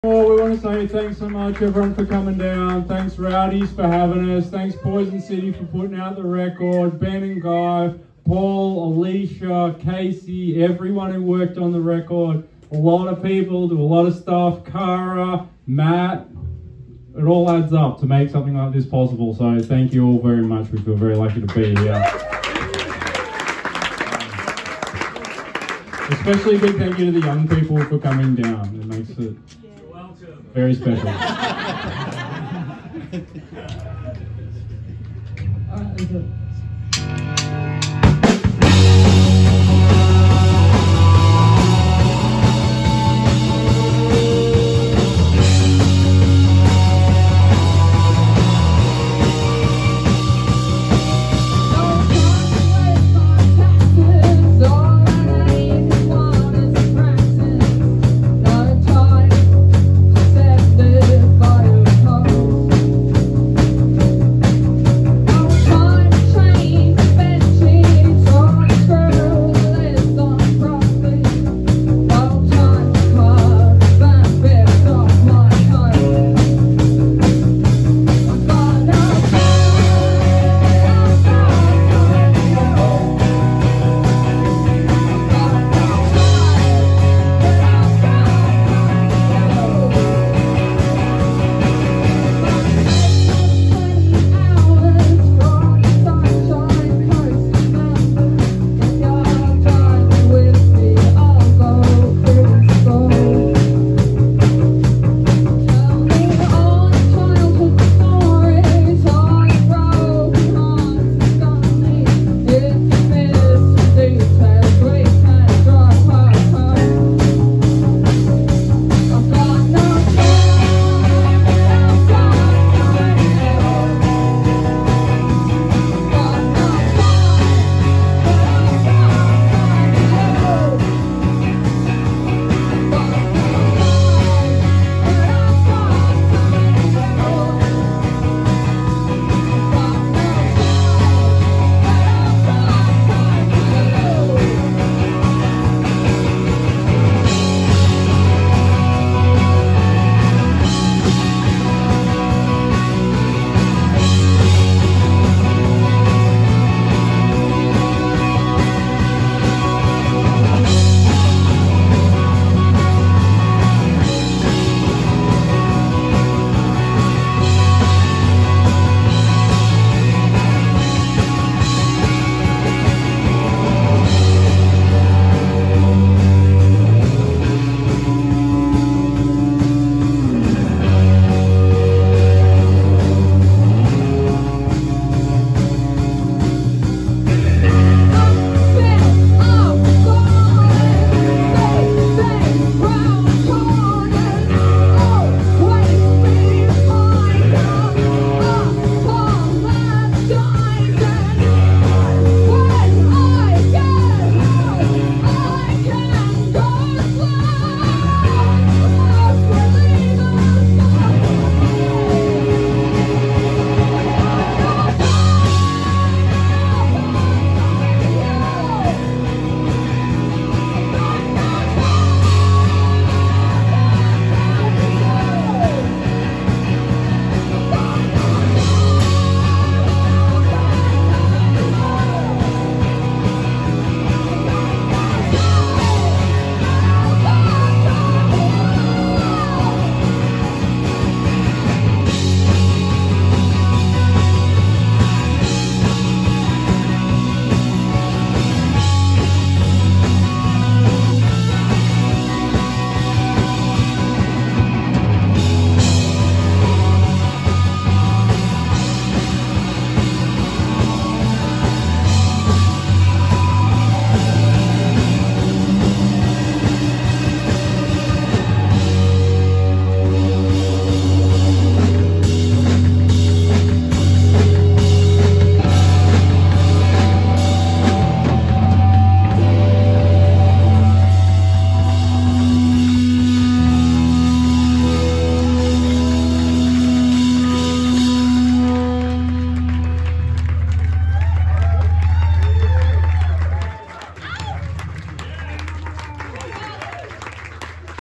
Well, we want to say thanks so much everyone for coming down. Thanks Rowdies for having us. Thanks Poison City for putting out the record. Ben and Guy, Paul, Alicia, Casey, everyone who worked on the record. A lot of people do a lot of stuff. Cara, Matt. It all adds up to make something like this possible. So thank you all very much. We feel very lucky to be here. Especially a big thank you to the young people for coming down. It makes it very special. All right,